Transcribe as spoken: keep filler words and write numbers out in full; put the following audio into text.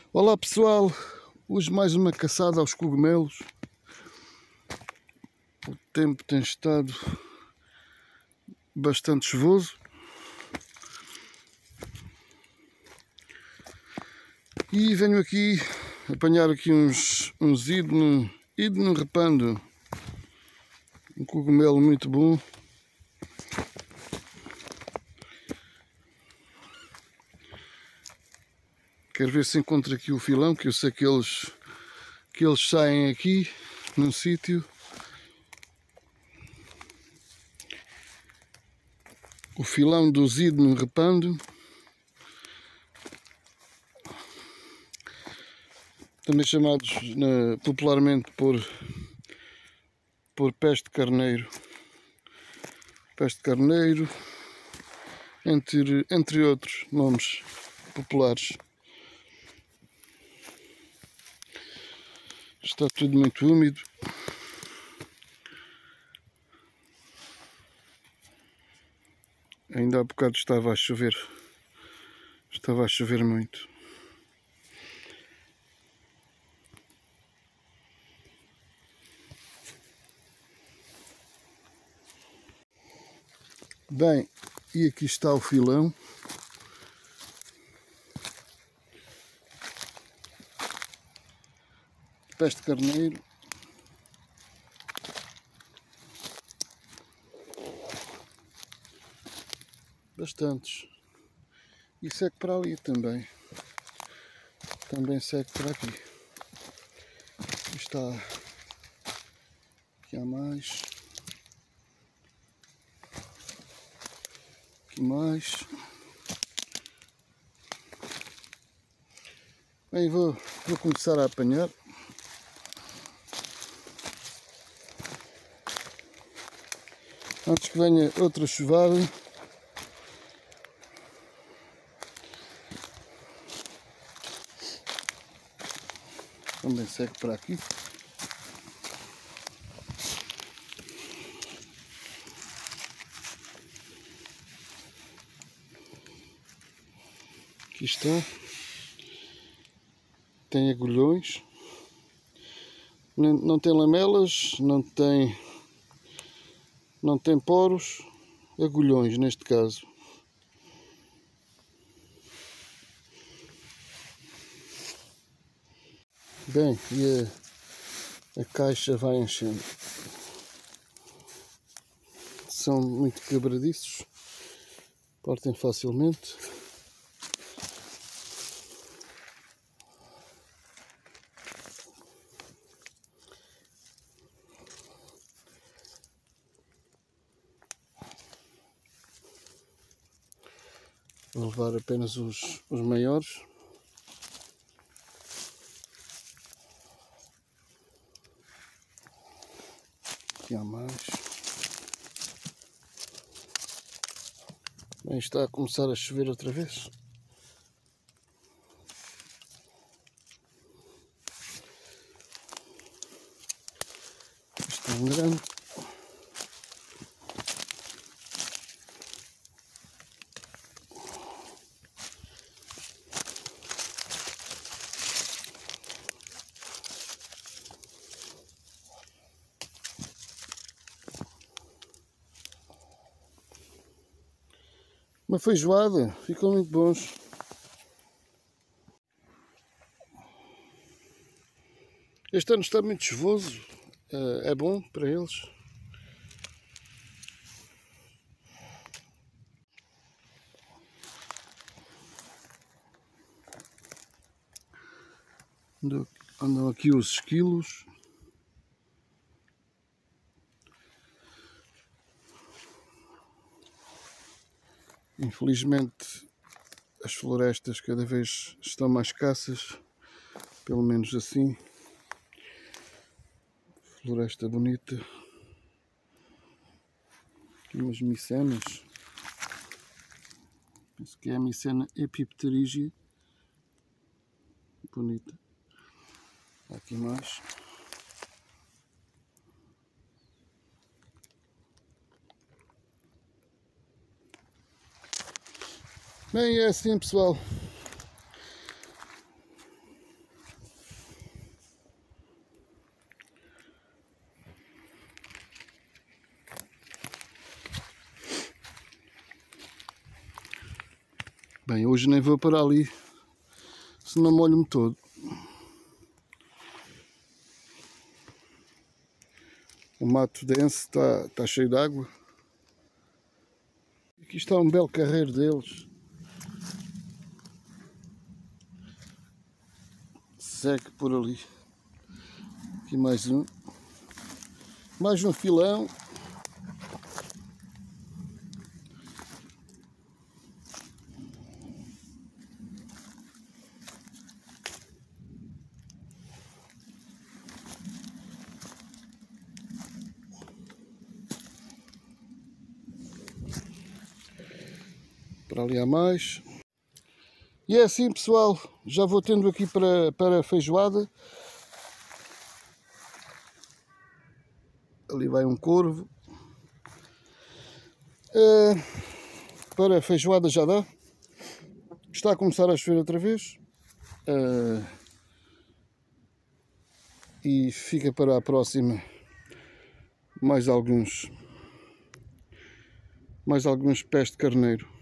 Olá pessoal, hoje mais uma caçada aos cogumelos. O tempo tem estado bastante chuvoso e venho aqui apanhar aqui uns, uns hidno, hidno repando, um cogumelo muito bom. Quero ver se encontro aqui o filão, que eu sei que eles, que eles saem aqui num sítio. O filão do hidno repando, também chamados na, popularmente por, por peste de carneiro. Peste de carneiro, entre, entre outros nomes populares. Está tudo muito úmido. Ainda há bocado estava a chover. Estava a chover muito. Bem, e aqui está o filão. Peste de carneiro. Bastantes. E segue para ali também. Também segue para aqui. Aqui está. Aqui há mais. Aqui mais. Bem, vou, vou começar a apanhar. Antes que venha outra chuvada. Também segue para aqui. Aqui está. Tem agulhões. Não, não tem lamelas, não tem, não tem poros. Agulhões neste caso. Bem, e a, a caixa vai enchendo. São muito quebradiços, partem facilmente. Vou levar apenas os, os maiores. Aqui há mais. Bem, está a começar a chover outra vez. Este é um grande. Uma feijoada, ficam muito bons. Este ano está muito chuvoso, é bom para eles. Andam aqui os esquilos. Infelizmente as florestas cada vez estão mais escassas, pelo menos assim. Floresta bonita. Aqui umas micenas. Penso que é a micena epipterígia. Bonita. Há aqui mais. Bem, é assim pessoal. Bem, hoje nem vou para ali, senão molho-me todo. O mato denso está, está cheio de água. Aqui está um belo carreiro deles. Segue por ali. Aqui mais um. Mais um filão. Para ali há mais. E é assim, pessoal, já vou tendo aqui para, para a feijoada. Ali vai um corvo. É, para a feijoada já dá. Está a começar a chover outra vez. É, e fica para a próxima mais alguns, mais alguns pés de carneiro.